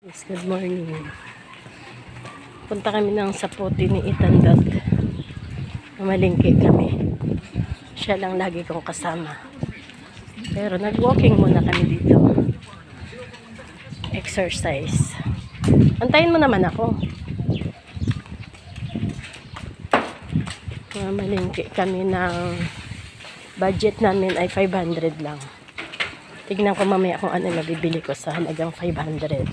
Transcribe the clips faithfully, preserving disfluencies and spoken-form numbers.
Yes, good morning. Punta kami ng Sapote ni Itandot. Mamalingki kami. Siya lang lagi kong kasama. Pero nag-walking muna kami dito. Exercise. Antayin mo naman ako. Mamalingki kami ng budget namin ay five hundred lang. Tignan ko mamaya kung ano nabibili ko sa halagang five hundred.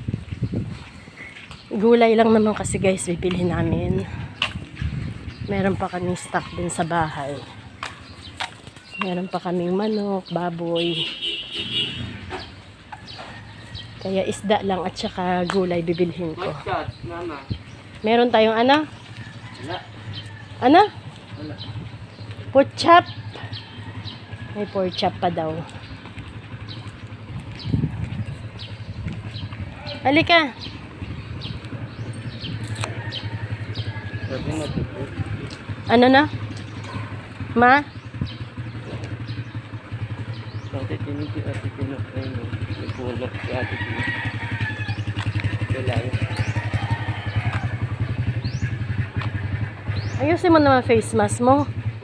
Gulay lang naman kasi guys bibili namin. Meron pa kaming stock din sa bahay. Meron pa kaming manok, baboy. Kaya isda lang at saka gulay bibilhin ko. Meron tayong ano? Ano? Pork chop. May pork chop pa daw. Halika. Ano na? Ma? Ate tiniti ate tinapay mo. Nagulap si ate tiniti. Kailangan. Ayusin mo naman face mask mo.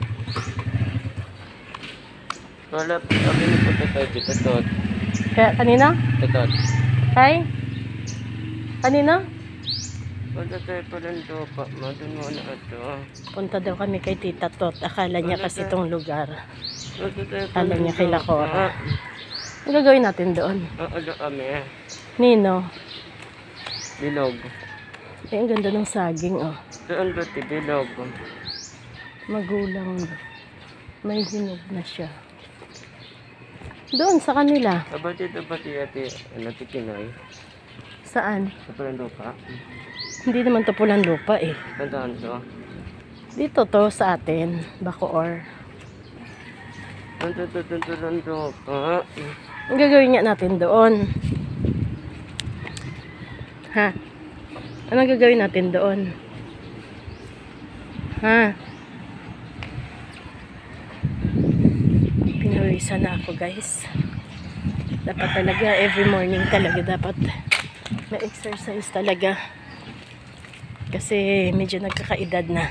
Wala po kami ni Puto tayo dito. Tot. Kaya kanina? Tot. Hi? Kanina? Wala tayo palang lupa. Madun mo na ito. Punta daw kami kay Tita Tot. Akala niya kasi itong lugar. Wala tayo Akala palang niya kay Lakora. lupa. Ano gagawin natin doon? Aalo kami. Nino? Bilog. Eh, ang ganda ng saging, oh. Doon ba ti bilog? Magulang. May hinog na siya. Doon, sa kanila. Abati abati ate. Ano ti Pinoy? Saan? Sa palang lupa. Hindi naman to pulang lupa, eh. Tandaan to. Dito to sa atin. Bacoor. Tandaan to tandaan lupa. Ang gagawin nga natin doon? Ha? Anong gagawin natin doon? Ha? Pinawisan na ako guys. Dapat talaga every morning talaga dapat may exercise talaga. Kasi medyo nagkakaedad na.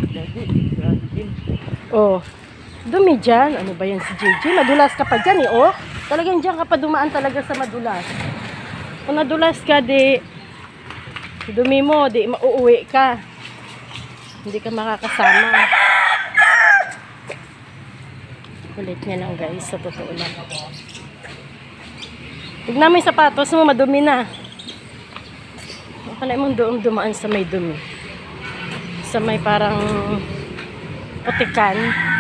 Oh, dumi dyan. Ano ba yan si Gigi? Madulas ka pa dyan eh, oh. Talagang dyan ka pa dumaan talaga sa madulas. Kung nadulas ka, di dumi mo, di mauuwi ka. Hindi ka makakasama. Kulit niya lang guys, sa totoo lang. Tignan mo yung sapatos mo, madumi na. Akala mo doon dumaan sa may dumi. Sa may parang putikan.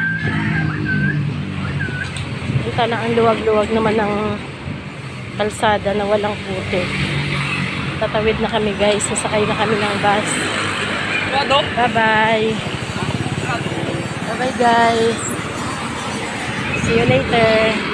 Dito lang ang luwag-luwag naman ng kalsada na walang puti. Tatawid na kami guys. Sasakay na kami ng bus. Bye-bye. Bye-bye guys. See you later.